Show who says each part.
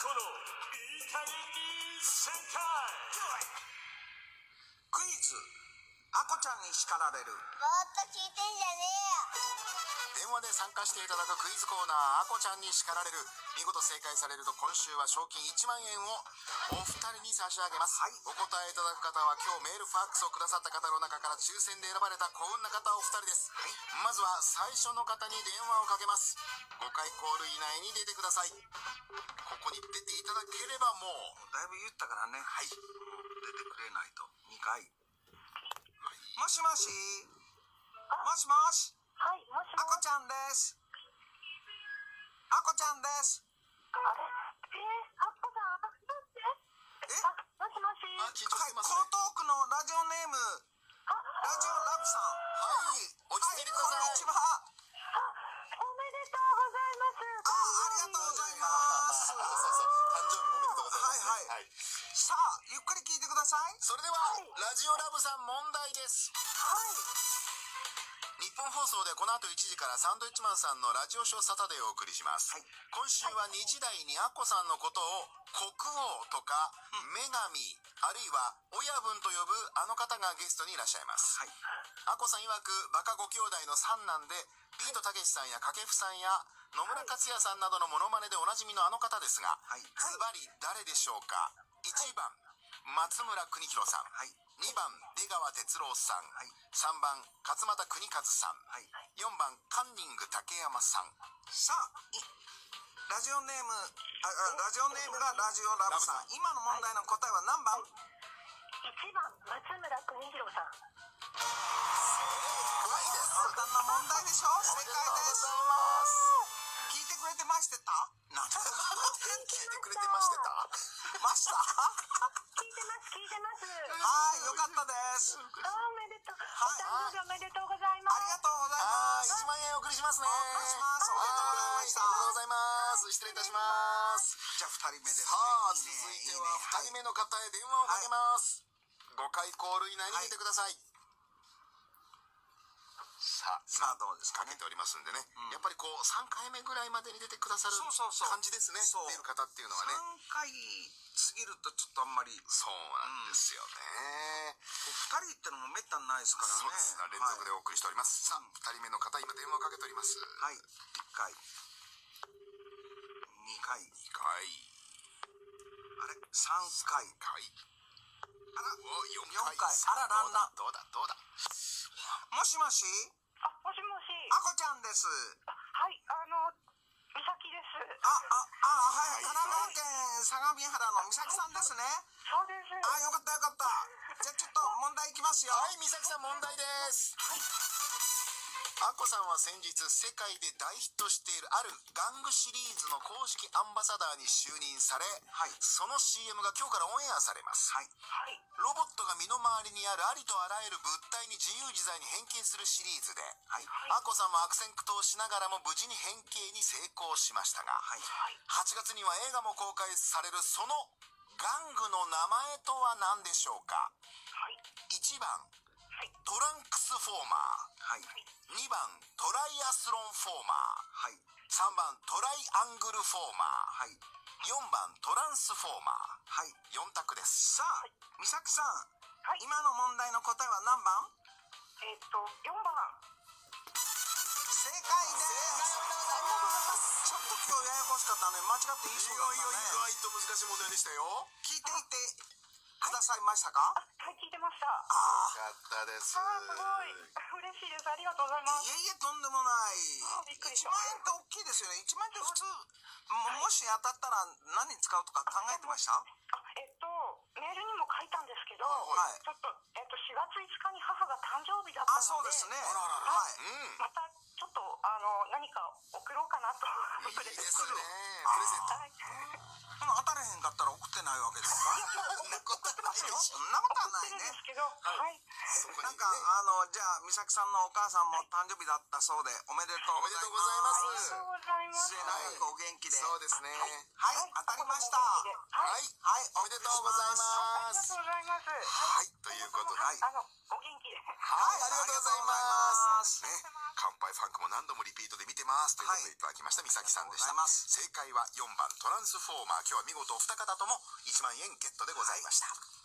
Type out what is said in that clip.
Speaker 1: のいい加減に旋回。
Speaker 2: クイズ、あこちゃんに叱られる。
Speaker 3: ぼーっと聞いてんじゃね
Speaker 4: 電話で参加していただくクイズコーナー、あこちゃんに叱られる。見事正解されると今週は賞金1万円をお二人に差し上げます、お答えいただく方は今日メールファックスをくださった方の中から抽選で選ばれた幸運な方お二人です、まずは最初の方に電話をかけます。5回コール以内に出てください。ここに出ていただければもう
Speaker 2: だいぶ言ったからね。
Speaker 4: はい、
Speaker 2: 出てくれないと。2回。もしもし。もしもし。
Speaker 3: はい、もし
Speaker 2: あ
Speaker 3: もし。
Speaker 2: こちゃんです。あこちゃんです。
Speaker 3: あれあっこさんどうしてもしもし。
Speaker 4: あ、緊張してますね。
Speaker 2: 江東区のラジオネーム、ラジオラブさん。
Speaker 4: はい、落ち着いてください。
Speaker 2: こんにちは。
Speaker 3: おめでとうございます。
Speaker 2: ありがとうございます。
Speaker 4: そうそう、誕生日おめでとうございます、
Speaker 2: はいはい。さあ、ゆっくり聞いてください。
Speaker 4: それでは、ラジオラブさん問題です。日本放送でこの後1時からサンドイッチマンさんのラジオショーサタデーをお送りします、今週は2時台にアッコさんのことを国王とか女神、あるいは親分と呼ぶあの方がゲストにいらっしゃいます、アッコさん曰くバカご兄弟の三男でビートたけしさんや掛布さんや野村克也さんなどのモノマネでおなじみのあの方ですが、ズバリ誰でしょうか。1番松村邦弘さん、2番出川哲朗さん、3番勝俣邦和さん、4番カンニング竹山さん。
Speaker 2: さあ、ラジオネームがラジオラブさん。今の問題の答えは何番？
Speaker 3: 1番松村邦弘さん。
Speaker 2: 簡単な問題でしょ。正解です。聞いてくれてましてた？なんで
Speaker 4: 聞いてくれてましてた？
Speaker 2: ました？
Speaker 3: 聞いてます。
Speaker 2: はい、よかったです。
Speaker 3: おめでとう。お誕生日おめでとうございます。
Speaker 2: ありがとうございます。
Speaker 4: 1万円お送りしますね。
Speaker 2: お送りします。おめでとうございました。
Speaker 4: ありがとうございます。失礼いたします。
Speaker 2: じゃあ2人目ですね。
Speaker 4: さあ、続いては2人目の方へ電話をかけます。5回コール以内に出てください。さあ、
Speaker 2: どうですかね。
Speaker 4: かけておりますんでね。やっぱりこう、3回目ぐらいまでに出てくださる感じですね。出る方っていうのはね。
Speaker 2: 3回過ぎるとちょっとあんまり。
Speaker 4: そうなんですよね。
Speaker 2: 2人ってのもめったにないですからね。
Speaker 4: そうですが、連続でお送りしております。さあ、2人目の方、今電話をかけております。
Speaker 2: はい。1回。2回。
Speaker 4: 2回。
Speaker 2: あれ ?3 回。あら、
Speaker 4: 4回。
Speaker 2: あら、ランダン。
Speaker 4: どうだ。
Speaker 2: もしもし。
Speaker 3: もしもし。
Speaker 2: あこちゃんです。
Speaker 3: はい、美咲です。
Speaker 2: はい。神奈川県相模原の美咲さんですね。
Speaker 3: そうです。
Speaker 2: よかった。じゃあちょっと問題いきますよ。
Speaker 4: はい、美咲さん問題です。アッコさんは先日世界で大ヒットしているある玩具シリーズの公式アンバサダーに就任され、その CM が今日からオンエアされます、ロボットが身の回りにあるありとあらゆる物体に自由自在に変形するシリーズで、アッコさんも悪戦苦闘しながらも無事に変形に成功しましたが、8月には映画も公開されるその玩具の名前とは何でしょうか。1番トランクスフォーマー、2番トライアスロンフォーマー、3番トライアングルフォーマー、4番トランスフォーマー、4択です。
Speaker 2: さあ、美咲さん、今の問題の答えは何番？
Speaker 3: 4番。
Speaker 2: 正解です。ちょっと今日ややこしかったね。間違って言いそうだったね。
Speaker 4: 意外と難しい問題でしたよ。
Speaker 2: 聞いていてくださいましたか？
Speaker 3: はい、聞いてました。
Speaker 4: よかったです。
Speaker 3: すごい嬉しいです。ありがとうございます。
Speaker 2: いえ、とんでもない。
Speaker 3: びっくりし
Speaker 2: 1
Speaker 3: た。
Speaker 2: 万円って大きいですよね。1万円って普通、もし当たったら何に使うとか考えてました？
Speaker 3: メールにも書いたんですけど、ちょっと、4月5日に母が誕生日だったので、
Speaker 2: そうですね。
Speaker 3: またちょっと何か送ろうかなと。
Speaker 4: いいですね。プレゼント。
Speaker 2: 当たれへんかったら送ってないわけですか？
Speaker 4: そんなことないでしょ。
Speaker 2: そんなことはないね。
Speaker 3: ですけど、
Speaker 2: なんかじゃあ美咲さんのお母さんも誕生日だったそうでおめでとうございます。
Speaker 3: ありがとうございます。
Speaker 2: 末永くお元気で。
Speaker 4: そうですね。
Speaker 2: はい、当たりました。
Speaker 4: はい、おめでとうございます。
Speaker 3: ありがとうございます。
Speaker 4: はい、ということで、
Speaker 3: お元気で。
Speaker 4: はい、ありがとうございます。ね、乾杯ファンクも何度もリピートで見てますということでいただきました美咲さんでした。正解は4番トランスフォーマー。今日は見事お二方とも1万円ゲットでございました。